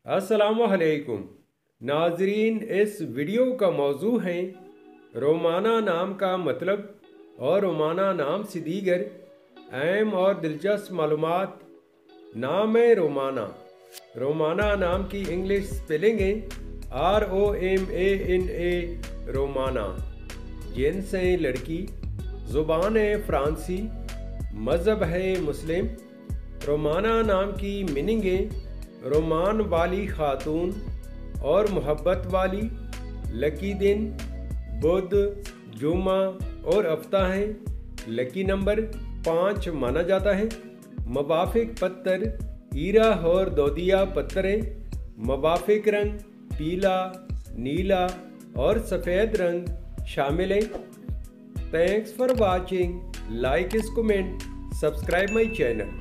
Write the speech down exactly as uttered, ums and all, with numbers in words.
अस्सलामुअलैकुम नाजरीन, इस वीडियो का मौजू है रोमाना नाम का मतलब और रोमाना नाम से दीगर अहम और दिलचस्प मालूमात। नाम है रोमाना। रोमाना नाम की इंग्लिश स्पेलिंग है R O M A N A Romana. जिन्स है लड़की, ज़ुबान है फ़्रांसी, मज़हब है मुस्लिम। रोमाना नाम की मीनिंग है रोमान वाली खातून और मोहब्बत वाली। लकी दिन बुध, जुमा और हफ्ता है। लकी नंबर पाँच माना जाता है। मवाफिक पत्थर हीरा और दोदिया पत्थर है। मवाफिक रंग पीला, नीला और सफ़ेद रंग शामिल है। Thanks for watching. लाइक इस कमेंट, सब्सक्राइब माई चैनल।